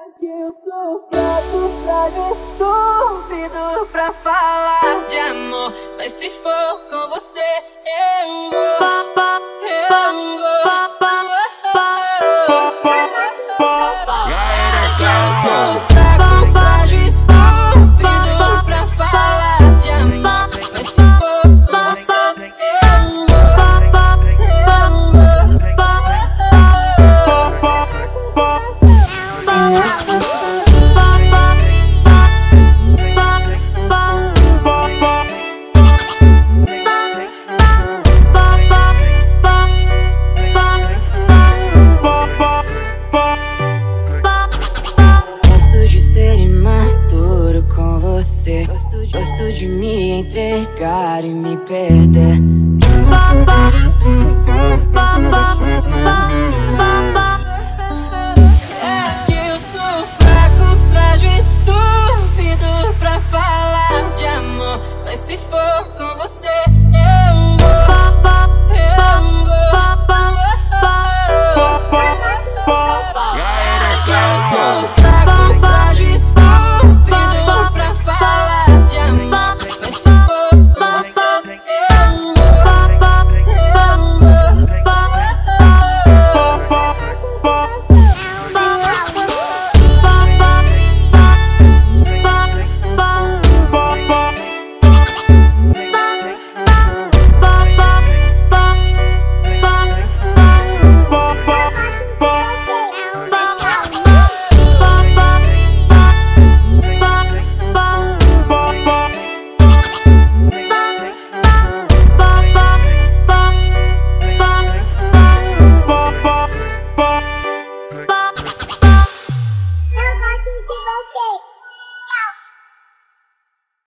Que eu sou fraco, frágil, estúpido pra falar de amor. Mas se for com você, eu vou. Gosto de me entregar e me perder.